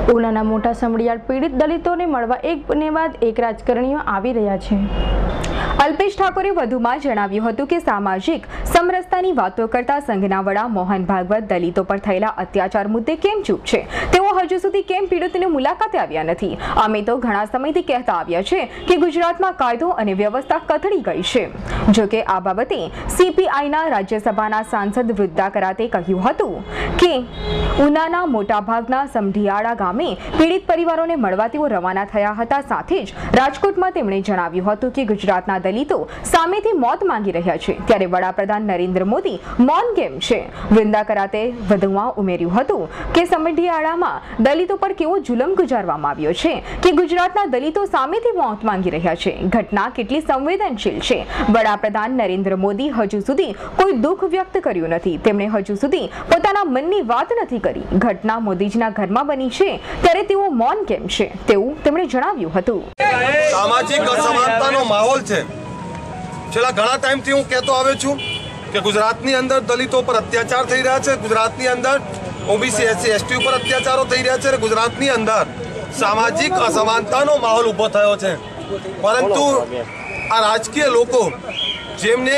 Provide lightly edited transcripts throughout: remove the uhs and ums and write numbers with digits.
ઉનાના મોટા સમડિયાળ પીડિત દલિતોને મળવા એકને બાદ એક રાજકારણીઓ આવી રહ્યા છે। અલ્પેશ ઠાકોરે વધુમાં જણાવ્યું હતું કે સામાજિક સમરસતાની વાતો કરતા સંઘના વડા મોહન ભાગવત દલિતો પર થયેલા અત્યાચાર મુદ્દે કેમ ચૂપ છે? તેઓ હજુ સુધી કેમ પીડિતોની મુલાકાતે આવ્યા નથી? અમે તો ઘણા સમયથી કહેતા આવ્યા છે કે ગુજરાતમાં કાયદો અને વ્યવસ્થા કથળી ગઈ છે। જો કે આ બાબતે સીપીઆઈના રાજ્યસભાના સાંસદ વૃદ્ધા કરાતે કહ્યું હતું કે ઉનાના મોટાભાગના સમઢિયાળા ગામે પીડિત પરિવારોને મળવા તેઓ રવાના થયા હતા। સાથે જ રાજકોટમાં તેમણે જણાવ્યું હતું કે ગુજરાતના દલિતો સામેથી મોત માંગી રહ્યા છે, ત્યારે વડાપ્રધાન નરેન્દ્ર મોદી મૌન કેમ છે? વૃંદા કરાતે વધુમાં ઉમેર્યું હતું કે સમઢિયાળામાં દલિતો પર કેવો જુલમ ગુજારવામાં આવ્યો છે કે ગુજરાતના દલિતો સામેથી મોત માંગી રહ્યા છે। ઘટના કેટલી સંવેદનશીલ છે? વડાપ્રધાન નરેન્દ્ર મોદી હજુ સુધી કોઈ દુઃખ વ્યક્ત કર્યું નથી। તેમણે હજુ સુધી પોતાના મનની વાત નથી કરી। ઘટના મોદીજીના ઘરમાં બની છે ત્યારે તેઓ મૌન કેમ છે તેવું તેમણે જણાવ્યું હતું। સામાજિક અસમાનતાનો માહોલ છે। છેલ્લા ઘણા ટાઈમથી હું કહેતો આવ્યો છું કે ગુજરાતની અંદર દલિતો પર અત્યાચાર થઈ રહ્યા છે, ગુજરાતની અંદર ઓબીસી એસસી એસટી ઉપર અત્યાચારો થઈ રહ્યા છે, ગુજરાતની અંદર સામાજિક અસમાનતાનો માહોલ ઊભો થયો છે। પરંતુ આ રાજકીય લોકો જેમને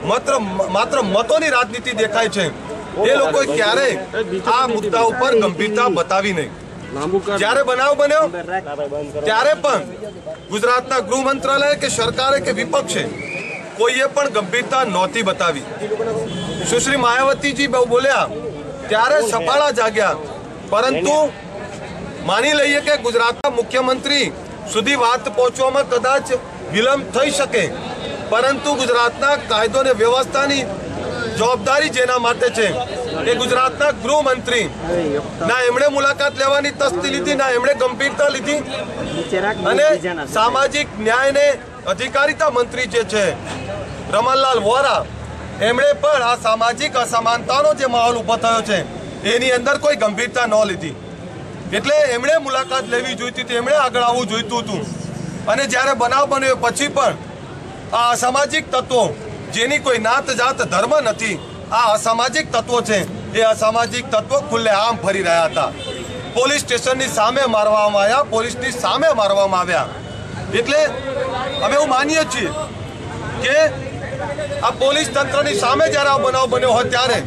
માત્ર મતોની રાજનીતિ દેખાય છે એ લોકો ક્યારેય આ મુદ્દા ઉપર ગંભીરતા બતાવી નહીં। જ્યારે બનાવ બન્યો ત્યારે પણ ગુજરાતના ગૃહ મંત્રાલય કે સરકારે કે વિપક્ષે કોઈએ પણ ગંભીરતા નહોતી બતાવી। સુશ્રી માયાવતીજી બોલ્યા ત્યારે સફાળા જાગ્યા, પરંતુ માની લઈએ કે ગુજરાતના મુખ્યમંત્રી સુધી વાત પહોંચવામાં કદાચ વિલંબ થઈ શકે, પરંતુ ગુજરાતના કાયદો અને વ્યવસ્થાની જવાબદારી જેના માટે છે એ ગુજરાતના ગૃહમંત્રી ના એમણે મુલાકાત લેવાની તસ્દી લીધી, ના એમણે ગંભીરતા લીધી। અને સામાજિક ન્યાય ને અધિકારીતા મંત્રી જે છે રમણલાલ વોરા, એમણે પણ આ સામાજિક અસમાનતાનો જે માહોલ ઉભો થયો છે એની અંદર કોઈ ગંભીરતા ન લીધી। એટલે એમણે મુલાકાત લેવી જોઈતી હતી, એમણે આગળ આવવું જોઈતું હતું। અને જ્યારે બનાવ બન્યો પછી પણ આ અસામાજિક તત્વો જેની કોઈ નાત જાત ધર્મ નથી, આ અસામાજિક તત્વો છે એ અસામાજિક તત્વો ખુલ્લેઆમ ફરી રહ્યા હતા। પોલીસ સ્ટેશનની સામે મારવામાં આવ્યા, પોલીસની સામે મારવામાં આવ્યા। એટલે અમે એવું માનીએ છીએ કે આ પોલીસ તંત્રની સામે જ્યારે આ બનાવ બન્યો હોય ત્યારે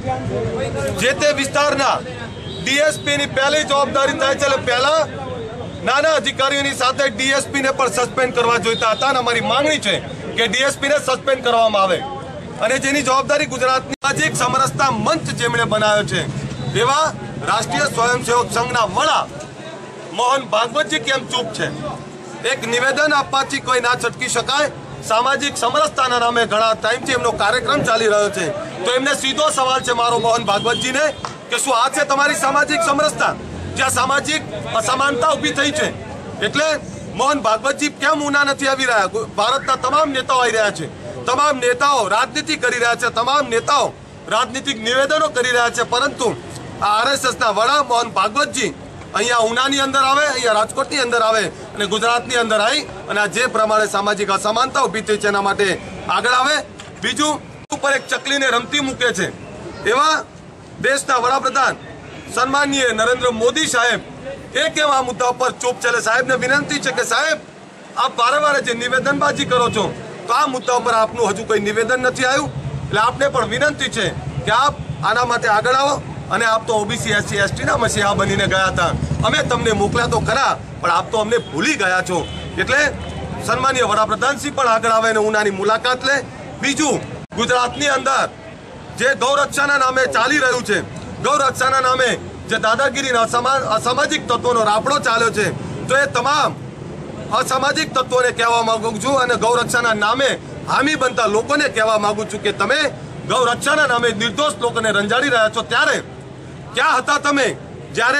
જે તે વિસ્તારના ડીએસપીની પહેલી જવાબદારી થાય છે। એટલે પહેલા નાના અધિકારીઓની સાથે ડીએસપીને પણ સસ્પેન્ડ કરવા જોઈતા હતા અને અમારી માંગણી છે કે ડીએસપીને સસ્પેન્ડ કરવામાં આવે। અને જેની જવાબદારી ગુજરાતની સામાજિક સમરસતા મંચ જેમણે બનાવ્યો છે એવા રાષ્ટ્રીય સ્વયંસેવક સંઘના વડા મોહન ભાગવતજી કેમ ચૂપ છે? એક નિવેદન આપવાથી કોઈ ના છટકી શકાય। સામાજિક સમરસતાના નામે ઘણા ટાઈમથી એમનો કાર્યક્રમ ચાલી રહ્યો છે, તો એમને સીધો સવાલ છે મારો મોહન ભાગવતજીને કે શું આ છે તમારી સામાજિક સમરસતા, જ્યાં સામાજિક અસમાનતા ઊભી થઈ છે? એટલે મોહન ભાગવતજી કેમ ઉના નથી આવી રહ્યા? ભારતના તમામ નેતાઓ આવી રહ્યા છે, તમામ નેતાઓ રાજનીતિ કરી રહ્યા છે, તમામ નેતાઓ રાજનીતિક નિવેદનો કરી રહ્યા છે, પરંતુ આ આરએસએસના વડા મોહન ભાગવતજી અહીંયા ઉનાની અંદર આવે, અહીંયા રાજકોટની અંદર આવે અને ગુજરાતની અંદર આવી અને આ જે પ્રમાણે સામાજિક અસમાનતા ઊભી થઈ છે એના માટે આગળ આવે। બીજું ઉપર એક ચકલીને રમતી મૂકે છે એવા દેશના વડાપ્રધાન સન્માનીય નરેન્દ્ર મોદી સાહેબ એ કેમ આ મુદ્દા ઉપર ચૂપ છે? સાહેબને વિનંતી છે કે સાહેબ આપ વારે જે નિવેદનબાજી કરો છો તો આ મુદ્દા ઉપર આપનું હજુ કોઈ નિવેદન નથી આવ્યું। એટલે આપને પણ વિનંતી છે કે આપ આના માટે આગળ આવો। અને આપ તો ઓબીસી એસસી એસટીના મસીહા બનીને ગયા હતા, અમે તમને મોકલ્યા તો ખરા પણ આપ તો અમને ભૂલી ગયા છો। એટલે સન્માનીય વડાપ્રધાનશ્રી પણ આગળ આવે અને ઉનાની મુલાકાત લે। બીજું, ગુજરાતની અંદર જે ગૌરક્ષાના નામે ચાલી રહ્યું છે, ગૌરક્ષાના નામે જે દાદાગીરીના અસામાજિક તત્વોનો રાફડો ચાલ્યો છે, તો એ તમામ અસામાજિક તત્વોને કહેવા માંગુ છું અને ગૌરક્ષાના નામે હામી બનતા લોકોને કહેવા માંગુ છું કે તમે ગૌરક્ષાના નામે નિર્દોષ લોકોને રંજાડી રહ્યા છો। ત્યારે ક્યાં હતા તમે જ્યારે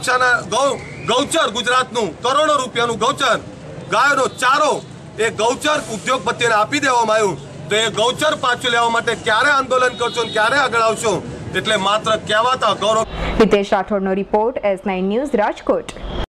ગૌચર ગુજરાતનું કરોડો રૂપિયાનું ગૌચર, ગાયોનો ચારો એ ગૌચર ઉદ્યોગપતિને આપી દેવામાં આવ્યું, તો એ ગૌચર પાછું લેવા માટે ક્યારે આંદોલન કરશો અને ક્યારે આગળ આવશો? એટલે માત્ર કહેવાતા ગૌરવ। હિતેશ રાઠોડનો રિપોર્ટ S9 ન્યૂઝ રાજકોટ।